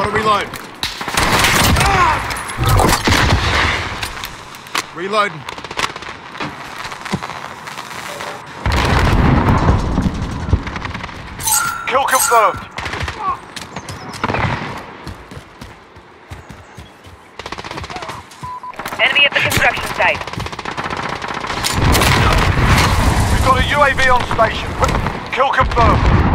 Gotta reload. Reloading. Kill confirmed. Enemy at the construction site. We've got a UAV on station. Kill confirmed.